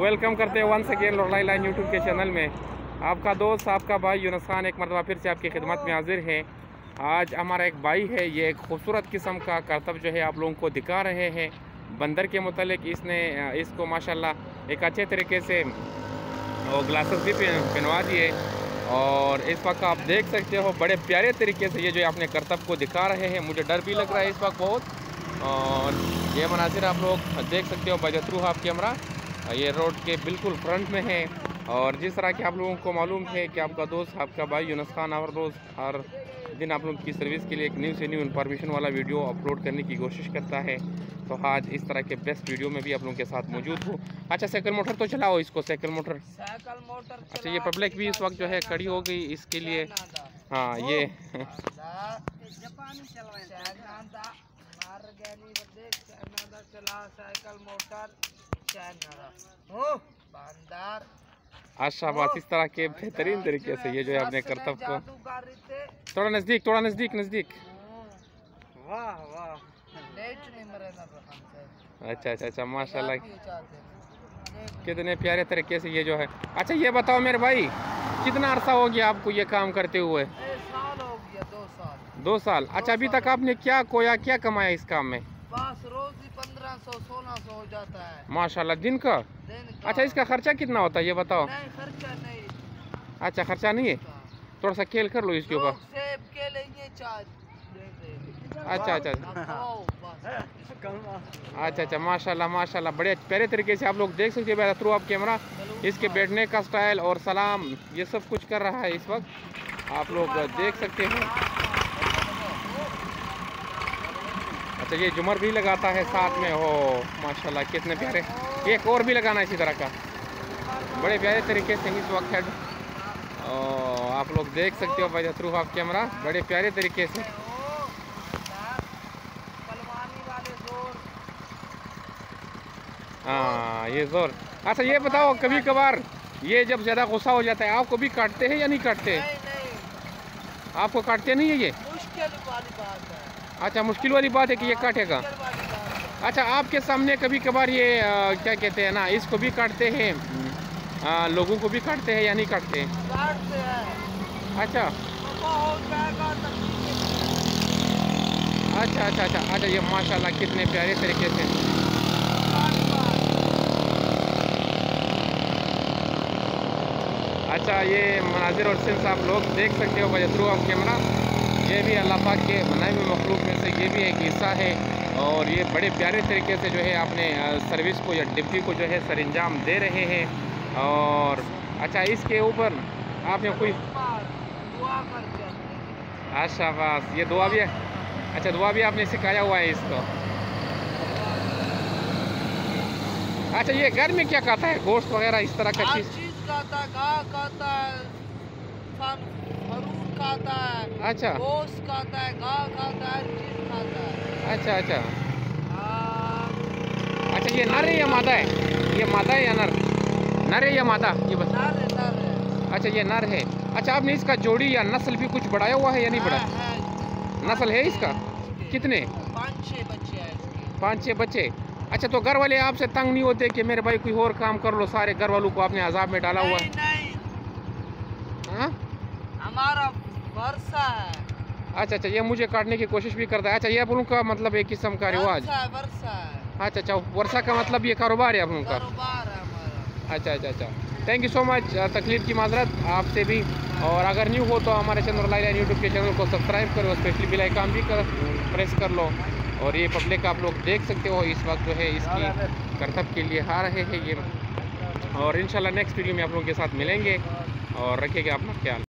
Welcome करते हैं once again Loralai line YouTube के चैनल में। आपका दोस्त आपका भाई यूनुस खान एक मरतबा फिर से आपकी खिदमत में हाजिर है। आज हमारा एक भाई है, ये एक खूबसूरत किस्म का करतब जो है आप लोगों को दिखा रहे हैं। बंदर के मुतालिक इसने इसको माशाल्लाह एक अच्छे तरीके से ग्लासेस भी पहनवा दिए और इस वक्त आप देख सकते हो बड़े प्यारे तरीके से ये जो अपने करतब को दिखा रहे हैं। मुझे डर भी लग रहा है इस वक्त बहुत। और ये मनासिर आप लोग देख सकते हो by the through of camera, ये रोड के बिल्कुल फ्रंट में है। और जिस तरह कि आप लोगों को मालूम है कि आपका दोस्त आपका भाई यूनुस खान हर रोज़ हर दिन आप लोगों की सर्विस के लिए एक न्यू से न्यू इन्फॉर्मेशन वाला वीडियो अपलोड करने की कोशिश करता है। तो आज इस तरह के बेस्ट वीडियो में भी आप लोगों के साथ मौजूद हूँ। अच्छा, साइकिल मोटर तो चलाओ इसको, साइकिल मोटर। अच्छा, ये पब्लिक भी इस वक्त जो है खड़ी हो गई इसके लिए। हाँ, ये आशाबाद इस तरह के बेहतरीन तरीके से ये जो है अपने करतब को थोड़ा नज़दीक। वाह वाह, अच्छा माशाल्लाह, कितने प्यारे तरीके से ये जो है। अच्छा, ये बताओ मेरे भाई, कितना अरसा हो गया आपको ये काम करते हुए? साल हो गया, 2 साल। अच्छा, अभी तक आपने क्या कमाया इस काम में? बस रोज ही 1500-1600 हो जाता है माशाल्लाह। दिन का? अच्छा, इसका खर्चा कितना होता है ये बताओ? नहीं, खर्चा नहीं। अच्छा, खर्चा नहीं है। थोड़ा सा खेल कर लो इसके ऊपर। सेब के लिए अच्छा माशाल्लाह, बड़े प्यारे तरीके से आप लोग देख सकते हैं थ्रू आप कैमरा। इसके बैठने का स्टाइल और सलाम ये सब कुछ कर रहा है इस वक्त, आप लोग देख सकते हैं। अच्छा, ये झूमर भी लगाता है साथ में। हो माशाल्लाह, कितने प्यारे। एक और भी लगाना इसी तरह का, बड़े प्यारे तरीके से इस वक्त हेड आप लोग देख सकते हो बाय थ्रू ऑफ कैमरा, बड़े प्यारे तरीके से। हाँ, ये जोर। अच्छा, ये बताओ कभी कभार ये जब ज़्यादा गुस्सा हो जाता है आपको भी काटते हैं या नहीं काटते? नहीं। आपको काटते नहीं है ये? मुश्किल वाली बात है। अच्छा, मुश्किल वाली बात है कि ये काटेगा। अच्छा, आपके सामने कभी कभार ये क्या कहते हैं ना, इसको भी काटते हैं, लोगों को भी काटते हैं या नहीं काटते? काटते हैं। अच्छा, ये माशाल्लाह कितने प्यारे तरीके से। अच्छा, ये मनाजिर और सिंस आप लोग देख सकते हो बाय थ्रू ऑफ कैमरा। ये भी अल्लाह पाक के बनाए हुए मखलूक में से ये भी एक हिस्सा है और ये बड़े प्यारे तरीके से जो है अपने सर्विस को या ड्यूटी को जो है सर अंजाम दे रहे हैं। और अच्छा, इसके ऊपर आपने कोई आशाबाद ये दुआ भी है? अच्छा, दुआ भी आपने सिखाया हुआ है इसको। अच्छा, ये घर में क्या खाता है, गोश्त वगैरह इस तरह का चीज़ खाता है, घास खाता है, फरूट खाता है, अच्छा, गोश्त खाता है, घास खाता है, चीज खाता है। अच्छा, ये नर है या मादा है? ये मादा है या नर है या मादा ये बता? नर है। अच्छा, ये नर है। अच्छा, आपने इसका जोड़ी या नस्ल भी कुछ बढ़ाया हुआ है या नहीं बढ़ाया? नस्ल है इसका? कितने? 5-6 बच्चे हैं इसके। 5-6 बच्चे। अच्छा, तो घर वाले आपसे तंग नहीं होते कि मेरे भाई कोई और काम कर लो? सारे घर वालों को आपने अजाब में डाला हुआ है। नहीं, हाँ, हमारा वर्षा है। अच्छा, ये मुझे काटने की कोशिश भी करता है। अच्छा, ये आप लोगों का मतलब एक किस्म का रिवाज? वर्षा है। अच्छा, वर्षा का मतलब ये कारोबार है आप लोगों का? कारोबार है हमारा। अच्छा, थैंक यू सो मच। तकलीफ की माजरत आपसे भी। और अगर न्यू हो तो हमारे चैनल लाइन यूट्यूब के चैनल को सब्सक्राइब करो, स्पेशली बेल आइकन भी प्रेस कर लो। और ये पब्लिक आप लोग देख सकते हो इस वक्त जो है इसकी करतब के लिए आ रहे हैं ये। और इंशाल्लाह नेक्स्ट वीडियो में आप लोगों के साथ मिलेंगे और रखिएगा अपना ख्याल।